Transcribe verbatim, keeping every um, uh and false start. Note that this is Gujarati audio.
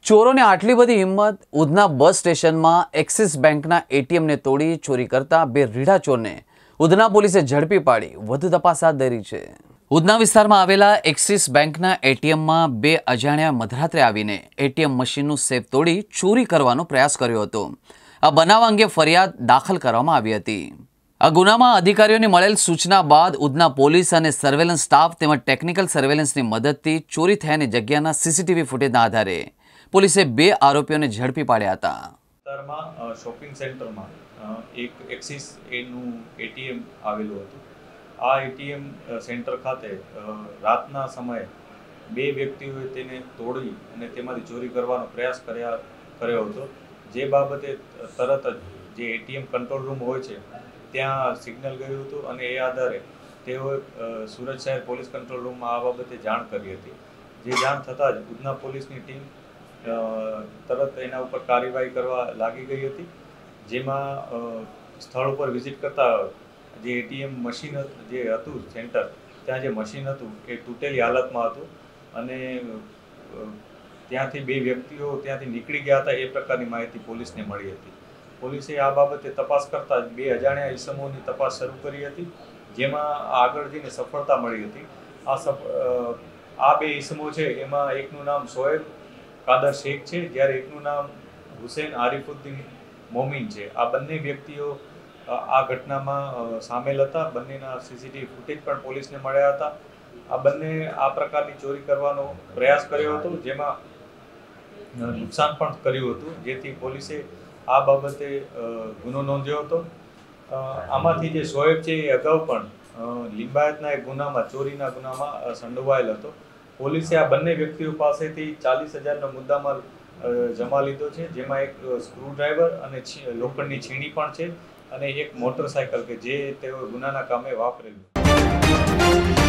ચોરોને આટલી બધી હિંમત! ઉધના બસ સ્ટેશનમાં એક્સિસ બેંકના એટીએમને તોડી ચોરી કરતા બે રીઢા ચોરને ઉધના પોલીસે ઝડપી પાડી વધુ તપાસ હાથ ધરી છે। ઉધના વિસ્તારમાં આવેલા એક્સિસ બેંકના એટીએમમાં બે અજાણ્યા મધરાત્રે આવીને એટીએમ મશીનનું સેફ તોડી ચોરી કરવાનો પ્રયાસ કર્યો હતો। આ બનાવ અંગે ફરિયાદ દાખલ કરવામાં આવી હતી। આ ગુનામાં અધિકારીઓને મળેલ સૂચના બાદ ઉધના પોલીસ અને સર્વેલન્સ સ્ટાફ તેમજ ટેકનિકલ સર્વેલન્સની મદદથી ચોરી થયાની જગ્યાના સીસીટીવી ફૂટેજના આધારે પોલીસે બે આરોપીઓને ઝડપી પાડ્યા હતા। વિસ્તારમાં શોપિંગ સેન્ટરમાં એક એક્સિસ એનું એટીએમ આવેલું હતું। આ એટીએમ સેન્ટર ખાતે રાતના સમયે બે વ્યક્તિઓએ તેને તોડી અને તેમાંથી ચોરી કરવાનો પ્રયાસ કર્યા કર્યો હતો। જે બાબતે તરત જ જે એટીએમ કંટ્રોલ રૂમ હોય છે ત્યાં સિગ્નલ ગયું હતું અને એ આધારે તેઓએ સુરત શહેર પોલીસ કંટ્રોલ રૂમમાં આ બાબતે જાણ કરી હતી। જે જાણ થતાં જ ઉધના પોલીસની ટીમ તરત એના ઉપર કાર્યવાહી કરવા લાગી ગઈ હતી। જેમાં સ્થળ ઉપર વિઝિટ કરતા જે એટીએમ મશીન જે હતું સેન્ટર ત્યાં જે મશીન હતું એ તૂટેલી હાલતમાં હતું અને ત્યાંથી બે વ્યક્તિઓ ત્યાંથી નીકળી ગયા હતા એ પ્રકારની માહિતી પોલીસને મળી હતી। પોલીસે આ બાબતે તપાસ કરતા બે અજાણ્યા ઈસમોની તપાસ શરૂ કરી હતી, જેમાં આગળ જઈને સફળતા મળી હતી। આ આ બે ઈસમો છે એમાં એકનું નામ શોએબ કાદર શેખ છે, જ્યારે એકનું નામ હુસેન આરિફુદ્દીન મોમીન છે। આ બંને વ્યક્તિઓ આ ઘટનામાં સામેલ હતા। બંનેના સીસીટીવી ફૂટેજ પણ પોલીસને મળ્યા હતા। આ બંને આ પ્રકારની ચોરી કરવાનો પ્રયાસ કર્યો હતો, જેમાં નુકસાન પણ કર્યું હતું, જેથી પોલીસે આ બાબતે ગુનો નોંધ્યો હતો। આમાંથી જે શોએબ છે એ અગાઉ પણ લિંબાયતના એક ગુનામાં ચોરીના ગુનામાં સંડોવાયેલ હતો। પોલીસે આ બંને વ્યક્તિઓ પાસેથી ચાલીસ હજારનો મુદ્દામાલ જમા લીધો છે, જેમાં એક સ્ક્રૂડ્રાઈવર અને લોખંડની છીણી પણ છે અને એક મોટરસાયકલ કે જે તેઓ ગુનાના કામે વાપરેલું।